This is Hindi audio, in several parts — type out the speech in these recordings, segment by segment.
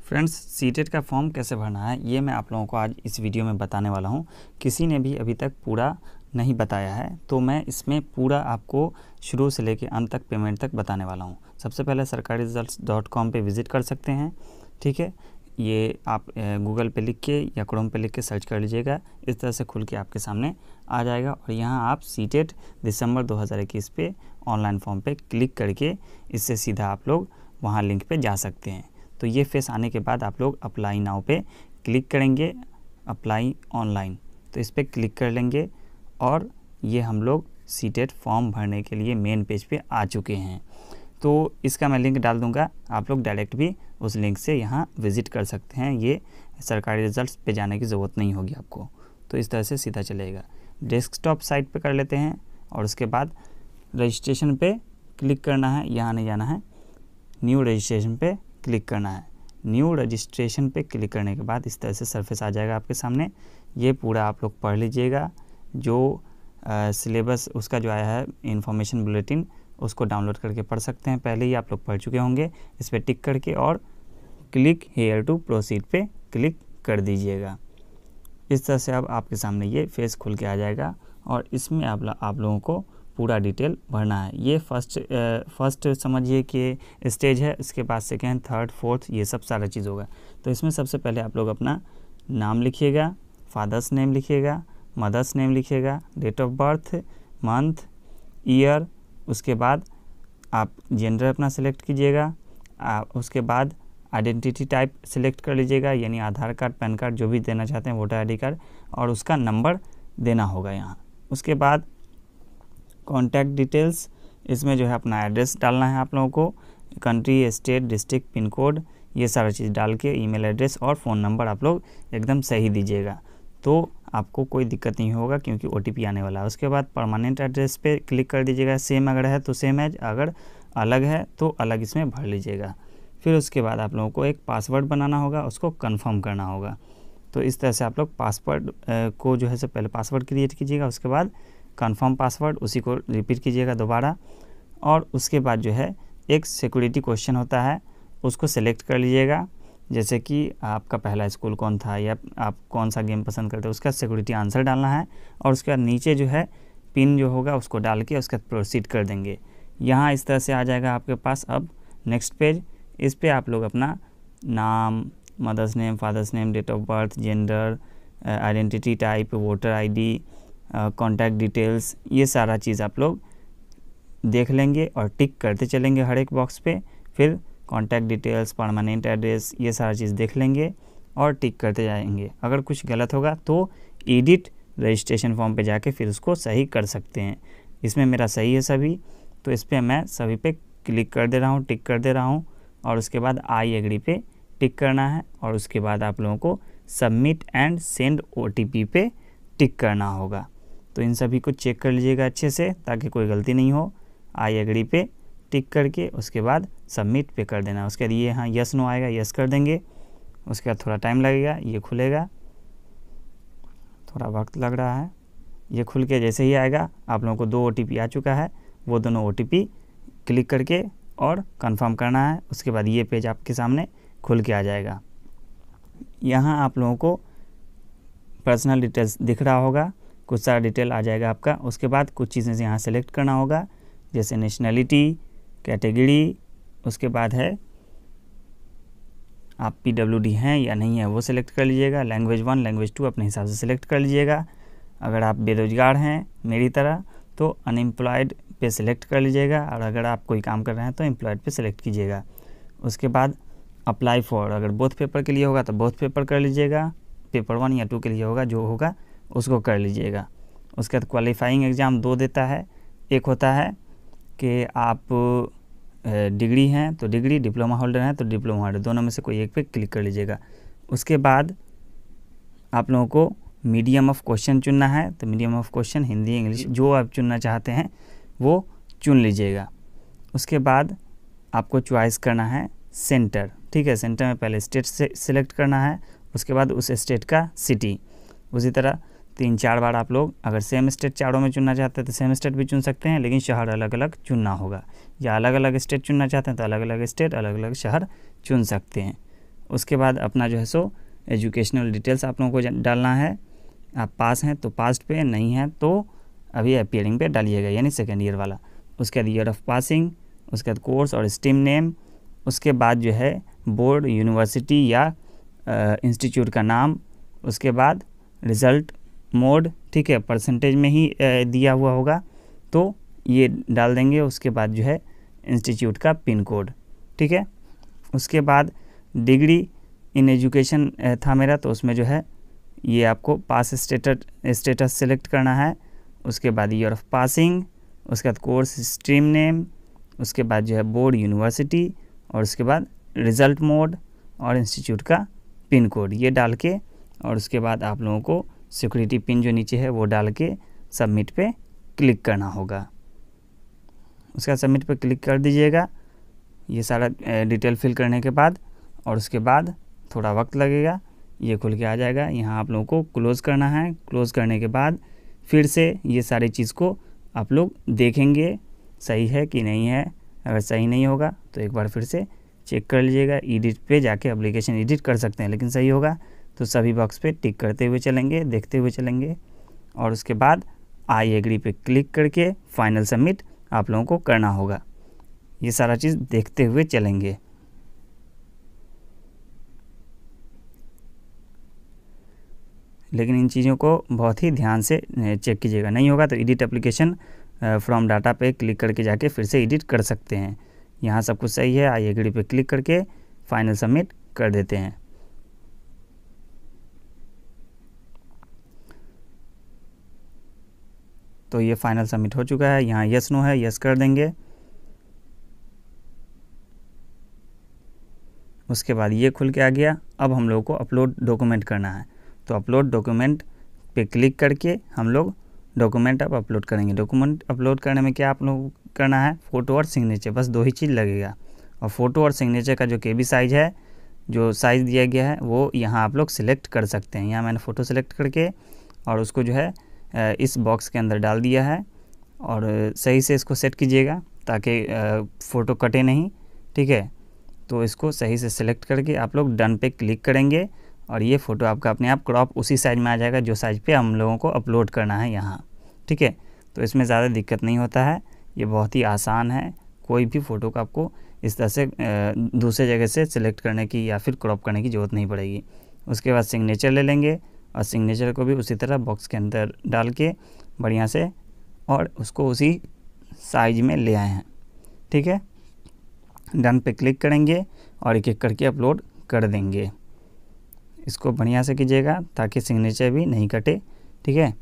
फ्रेंड्स, सीटेट का फॉर्म कैसे भरना है ये मैं आप लोगों को आज इस वीडियो में बताने वाला हूँ। किसी ने भी अभी तक पूरा नहीं बताया है, तो मैं इसमें पूरा आपको शुरू से लेकर अंत तक पेमेंट तक बताने वाला हूँ। सबसे पहले sarkariresults.com पे विज़िट कर सकते हैं। ठीक है, ये आप गूगल पे लिख के या क्रोम पे लिख के सर्च कर लीजिएगा। इस तरह से खुल के आपके सामने आ जाएगा और यहाँ आप सीटेट दिसंबर 2021 पे ऑनलाइन फॉर्म पे क्लिक करके इससे सीधा आप लोग वहाँ लिंक पे जा सकते हैं। तो ये फेस आने के बाद आप लोग अप्लाई नाउ पे क्लिक करेंगे, अप्लाई ऑनलाइन, तो इस पर क्लिक कर लेंगे और ये हम लोग सीटेट फॉर्म भरने के लिए मेन पेज पे आ चुके हैं। तो इसका मैं लिंक डाल दूंगा, आप लोग डायरेक्ट भी उस लिंक से यहाँ विज़िट कर सकते हैं। ये सरकारी रिजल्ट्स पे जाने की ज़रूरत नहीं होगी आपको, तो इस तरह से सीधा चलेगा। डेस्कटॉप साइट पे कर लेते हैं और उसके बाद रजिस्ट्रेशन पे क्लिक करना है, यहाँ नहीं जाना है, न्यू रजिस्ट्रेशन पे क्लिक करना है। न्यू रजिस्ट्रेशन पे क्लिक करने के बाद इस तरह से सरफेस आ जाएगा आपके सामने। ये पूरा आप लोग पढ़ लीजिएगा, जो सिलेबस उसका जो आया है इन्फॉर्मेशन बुलेटिन, उसको डाउनलोड करके पढ़ सकते हैं। पहले ही आप लोग पढ़ चुके होंगे। इस पर टिक करके और क्लिक हेयर टू प्रोसीड पे क्लिक कर दीजिएगा। इस तरह से अब आपके सामने ये फेस खुल के आ जाएगा और इसमें आप लोगों को पूरा डिटेल भरना है। ये फर्स्ट समझिए कि स्टेज है, इसके बाद सेकेंड, थर्ड, फोर्थ, ये सब सारा चीज़ होगा। तो इसमें सबसे पहले आप लोग अपना नाम लिखिएगा, फादर्स नेम लिखिएगा, मदर्स नेम लिखिएगा, date of birth, month, year, उसके बाद आप जेंडर अपना सेलेक्ट कीजिएगा। उसके बाद आइडेंटिटी टाइप सेलेक्ट कर लीजिएगा, यानी आधार कार्ड, पैन कार्ड जो भी देना चाहते हैं, वोटर आईडी कार्ड, और उसका नंबर देना होगा यहाँ। उसके बाद कॉन्टैक्ट डिटेल्स, इसमें जो है अपना एड्रेस डालना है आप लोगों को, country, state, district, pin code, ये सारा चीज़ डाल के ईमेल एड्रेस और फ़ोन नंबर आप लोग एकदम सही दीजिएगा, तो आपको कोई दिक्कत नहीं होगा क्योंकि OTP आने वाला है। उसके बाद परमानेंट एड्रेस पे क्लिक कर दीजिएगा। सेम अगर है तो सेम एज, अगर अलग है तो अलग इसमें भर लीजिएगा। फिर उसके बाद आप लोगों को एक पासवर्ड बनाना होगा, उसको कन्फर्म करना होगा। तो इस तरह से आप लोग पासवर्ड को जो है से पहले पासवर्ड क्रिएट कीजिएगा, उसके बाद कन्फर्म पासवर्ड, उसी को रिपीट कीजिएगा दोबारा। और उसके बाद जो है एक सिक्योरिटी क्वेश्चन होता है, उसको सेलेक्ट कर लीजिएगा। जैसे कि आपका पहला स्कूल कौन था या आप कौन सा गेम पसंद करते हो, उसका सिक्योरिटी आंसर डालना है। और उसके बाद नीचे जो है पिन जो होगा उसको डाल के उसके बाद प्रोसीड कर देंगे। यहाँ इस तरह से आ जाएगा आपके पास अब नेक्स्ट पेज। इस पर आप लोग अपना नाम, mother's name, father's name, date of birth, gender, identity type, voter ID, contact details, ये सारा चीज़ आप लोग देख लेंगे और टिक करते चलेंगे हर एक बॉक्स पे। फिर कॉन्टैक्ट डिटेल्स, परमानेंट एड्रेस, ये सारा चीज़ देख लेंगे और टिक करते जाएंगे। अगर कुछ गलत होगा तो एडिट रजिस्ट्रेशन फॉर्म पे जाके फिर उसको सही कर सकते हैं। इसमें मेरा सही है सभी, तो इस पर मैं सभी पे क्लिक कर दे रहा हूँ, टिक कर दे रहा हूँ। और उसके बाद आई एग्री पे टिक करना है और उसके बाद आप लोगों को सबमिट एंड सेंड OTP पे टिक करना होगा। तो इन सभी को चेक कर लीजिएगा अच्छे से ताकि कोई गलती नहीं हो। आई एग्री पे टिक करके उसके बाद सबमिट पे कर देना। उसके बाद ये यहाँ यस नो आएगा, यस कर देंगे। उसके बाद थोड़ा टाइम लगेगा, ये खुलेगा, थोड़ा वक्त लग रहा है। ये खुल के जैसे ही आएगा आप लोगों को 2 OTP आ चुका है, वो दोनों OTP क्लिक करके और कंफर्म करना है। उसके बाद ये पेज आपके सामने खुल के आ जाएगा। यहाँ आप लोगों को पर्सनल डिटेल्स दिख रहा होगा, कुछ सारा डिटेल आ जाएगा आपका। उसके बाद कुछ चीज़ें से यहाँ सेलेक्ट करना होगा, जैसे नेशनलिटी, कैटेगरी, उसके बाद है आप PWD हैं या नहीं है वो सिलेक्ट कर लीजिएगा। लैंग्वेज 1, लैंग्वेज 2 अपने हिसाब से सिलेक्ट कर लीजिएगा। अगर आप बेरोजगार हैं मेरी तरह तो अनएम्प्लॉयड पे सिलेक्ट कर लीजिएगा, और अगर आप कोई काम कर रहे हैं तो एम्प्लॉयड पे सिलेक्ट कीजिएगा। उसके बाद अप्लाई फॉर, अगर बोथ पेपर के लिए होगा तो बोथ पेपर कर लीजिएगा, पेपर 1 या 2 के लिए होगा जो होगा उसको कर लीजिएगा। उसके बाद क्वालिफाइंग एग्ज़ाम 2 देता है। एक होता है कि आप डिग्री हैं तो डिग्री, डिप्लोमा होल्डर हैं तो डिप्लोमा होल्डर, दोनों में से कोई एक पे क्लिक कर लीजिएगा। उसके बाद आप लोगों को मीडियम ऑफ क्वेश्चन चुनना है, तो medium of question Hindi, English जो आप चुनना चाहते हैं वो चुन लीजिएगा। उसके बाद आपको चॉइस करना है सेंटर, ठीक है। सेंटर में पहले स्टेट से सिलेक्ट करना है, उसके बाद उस स्टेट का सिटी। उसी तरह 3-4 बार आप लोग अगर सेम स्टेट चारों में चुनना चाहते हैं तो सेम स्टेट भी चुन सकते हैं, लेकिन शहर अलग अलग चुनना होगा। या अलग अलग स्टेट चुनना चाहते हैं तो अलग अलग स्टेट, अलग अलग शहर चुन सकते हैं। उसके बाद अपना जो है सो एजुकेशनल डिटेल्स आप लोगों को डालना है। आप पास हैं तो पास्ट पे, नहीं है तो अभी अपीयरिंग पे डालिएगा, यानी सेकेंड ईयर वाला। उसके बाद ईयर ऑफ पासिंग, उसके बाद कोर्स और स्ट्रीम नेम, उसके बाद जो है बोर्ड, यूनिवर्सिटी या इंस्टीट्यूट का नाम, उसके बाद रिज़ल्ट मोड, ठीक है, परसेंटेज में ही दिया हुआ होगा तो ये डाल देंगे। उसके बाद जो है इंस्टीट्यूट का पिन कोड, ठीक है। उसके बाद डिग्री इन एजुकेशन था मेरा, तो उसमें जो है ये आपको पास स्टेटस सेलेक्ट करना है। उसके बाद ईयर ऑफ पासिंग, उसके बाद कोर्स स्ट्रीम नेम, उसके बाद जो है बोर्ड, यूनिवर्सिटी, और उसके बाद रिज़ल्ट मोड और इंस्टीट्यूट का पिन कोड, ये डाल के और उसके बाद आप लोगों को सिक्योरिटी पिन जो नीचे है वो डाल के सबमिट पे क्लिक करना होगा। उसका सबमिट पे क्लिक कर दीजिएगा ये सारा डिटेल फिल करने के बाद, और उसके बाद थोड़ा वक्त लगेगा, ये खुल के आ जाएगा। यहाँ आप लोगों को क्लोज़ करना है। क्लोज़ करने के बाद फिर से ये सारी चीज़ को आप लोग देखेंगे सही है कि नहीं है। अगर सही नहीं होगा तो एक बार फिर से चेक कर लीजिएगा। एडिट पे जाके एप्लीकेशन एडिट कर सकते हैं, लेकिन सही होगा तो सभी बॉक्स पे टिक करते हुए चलेंगे, देखते हुए चलेंगे, और उसके बाद आई एग्री पे क्लिक करके फाइनल सबमिट आप लोगों को करना होगा। ये सारा चीज़ देखते हुए चलेंगे। लेकिन इन चीज़ों को बहुत ही ध्यान से चेक कीजिएगा। नहीं होगा तो एडिट एप्लीकेशन फ्रॉम डाटा पे क्लिक करके जाके फिर से एडिट कर सकते हैं। यहाँ सब कुछ सही है, आई एग्री पे क्लिक करके फाइनल सबमिट कर देते हैं। तो ये फाइनल सबमिट हो चुका है। यहाँ यस नो है, यस कर देंगे। उसके बाद ये खुल के आ गया। अब हम लोग को अपलोड डॉक्यूमेंट करना है, तो अपलोड डॉक्यूमेंट पे क्लिक करके हम लोग डॉक्यूमेंट अब अपलोड करेंगे। डॉक्यूमेंट अपलोड करने में क्या आप लोग करना है, फ़ोटो और सिग्नेचर, बस दो ही चीज़ लगेगा। और फ़ोटो और सिग्नेचर का जो KB साइज़ है, जो साइज़ दिया गया है वो यहाँ आप लोग सिलेक्ट कर सकते हैं। यहाँ मैंने फ़ोटो सिलेक्ट करके और उसको जो है इस बॉक्स के अंदर डाल दिया है, और सही से इसको सेट कीजिएगा ताकि फ़ोटो कटे नहीं, ठीक है। तो इसको सही से सिलेक्ट करके आप लोग डन पे क्लिक करेंगे और ये फ़ोटो आपका अपने आप क्रॉप उसी साइज़ में आ जाएगा जो साइज़ पे हम लोगों को अपलोड करना है यहाँ, ठीक है। तो इसमें ज़्यादा दिक्कत नहीं होता है, ये बहुत ही आसान है। कोई भी फ़ोटो को आपको इस तरह से दूसरे जगह से सिलेक्ट करने की या फिर क्रॉप करने की ज़रूरत नहीं पड़ेगी। उसके बाद सिग्नेचर ले लेंगे और सिग्नेचर को भी उसी तरह बॉक्स के अंदर डाल के बढ़िया से और उसको उसी साइज में ले आए हैं, ठीक है। डन पे क्लिक करेंगे और एक एक करके अपलोड कर देंगे। इसको बढ़िया से कीजिएगा ताकि सिग्नेचर भी नहीं कटे, ठीक है।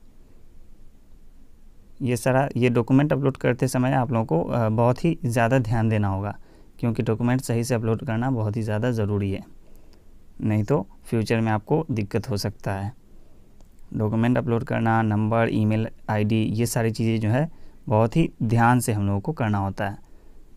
ये सारा ये डॉक्यूमेंट अपलोड करते समय आप लोगों को बहुत ही ज़्यादा ध्यान देना होगा, क्योंकि डॉक्यूमेंट सही से अपलोड करना बहुत ही ज़्यादा ज़रूरी है, नहीं तो फ्यूचर में आपको दिक्कत हो सकता है। डॉक्यूमेंट अपलोड करना, नंबर, ईमेल आईडी, ये सारी चीज़ें जो है बहुत ही ध्यान से हम लोगों को करना होता है।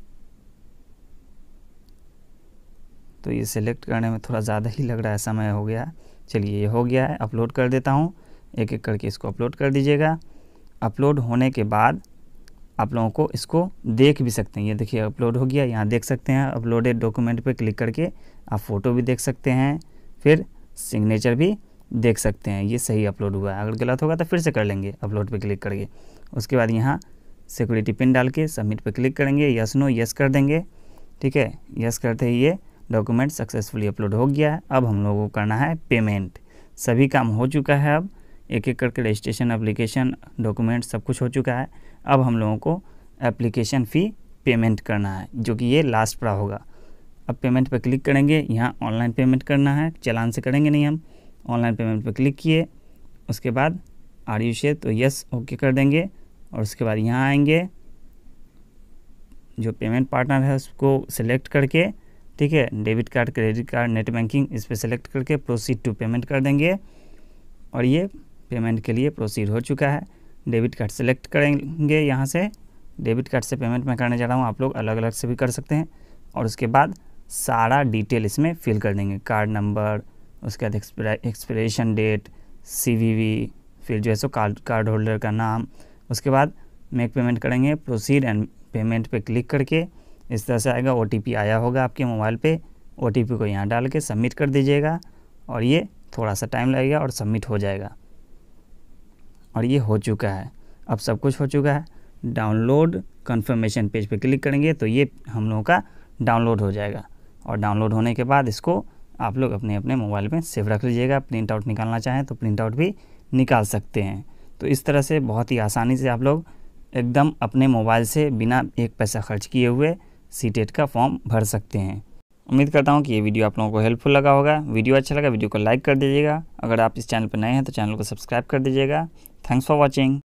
तो ये सिलेक्ट करने में थोड़ा ज़्यादा ही लग रहा है, समय हो गया। चलिए ये हो गया है, अपलोड कर देता हूँ। एक एक करके इसको अपलोड कर दीजिएगा। अपलोड होने के बाद आप लोगों को इसको देख भी सकते हैं। ये देखिए अपलोड हो गया, यहाँ देख सकते हैं। अपलोडेड डॉक्यूमेंट पे क्लिक करके आप फ़ोटो भी देख सकते हैं, फिर सिग्नेचर भी देख सकते हैं। ये सही अपलोड हुआ है। अगर गलत होगा तो फिर से कर लेंगे अपलोड पे क्लिक करके। उसके बाद यहाँ सिक्योरिटी पिन डाल के सबमिट पे क्लिक करेंगे। यस नो यस कर देंगे, ठीक है। यस करते ही ये डॉक्यूमेंट सक्सेसफुली अपलोड हो गया है। अब हम लोगों को करना है पेमेंट। सभी काम हो चुका है। अब एक एक करके रजिस्ट्रेशन, एप्लीकेशन, डॉक्यूमेंट सब कुछ हो चुका है। अब हम लोगों को एप्लीकेशन फ़ी पेमेंट करना है, जो कि ये लास्ट पर होगा। अब पेमेंट पे क्लिक करेंगे। यहाँ ऑनलाइन पेमेंट करना है, चालान से करेंगे नहीं हम। ऑनलाइन पेमेंट पे क्लिक किए, उसके बाद आर यू श्योर, तो यस ओके कर देंगे। और उसके बाद यहाँ आएंगे, जो पेमेंट पार्टनर है उसको सिलेक्ट करके, ठीक है, debit card, credit card, net banking, इस पर सेलेक्ट करके प्रोसीड टू पेमेंट कर देंगे। और ये पेमेंट के लिए प्रोसीड हो चुका है। डेबिट कार्ड सेलेक्ट करेंगे। यहाँ से डेबिट कार्ड से पेमेंट मैं करने जा रहा हूँ, आप लोग अलग अलग से भी कर सकते हैं। और उसके बाद सारा डिटेल इसमें फिल कर देंगे, कार्ड नंबर, उसके बाद एक्सपायरेशन डेट, CVV, फिर जो है सो कार्ड होल्डर का नाम। उसके बाद मेक पेमेंट करेंगे, प्रोसीड एंड पेमेंट पे क्लिक करके इस तरह से आएगा। OTP आया होगा आपके मोबाइल पे, OTP को यहाँ डाल के सबमिट कर दीजिएगा और ये थोड़ा सा टाइम लगेगा और सबमिट हो जाएगा। और ये हो चुका है, अब सब कुछ हो चुका है। डाउनलोड कन्फर्मेशन पेज पे क्लिक करेंगे तो ये हम लोगों का डाउनलोड हो जाएगा। और डाउनलोड होने के बाद इसको आप लोग अपने अपने मोबाइल में सेव रख लीजिएगा। प्रिंट आउट निकालना चाहें तो प्रिंट आउट भी निकाल सकते हैं। तो इस तरह से बहुत ही आसानी से आप लोग एकदम अपने मोबाइल से बिना एक पैसा खर्च किए हुए CTET का फॉर्म भर सकते हैं। उम्मीद करता हूँ कि ये वीडियो आप लोगों को हेल्पफुल लगा होगा। वीडियो अच्छा लगा वीडियो को लाइक कर दीजिएगा। अगर आप इस चैनल पर नए हैं तो चैनल को सब्सक्राइब कर दीजिएगा। Thanks for watching.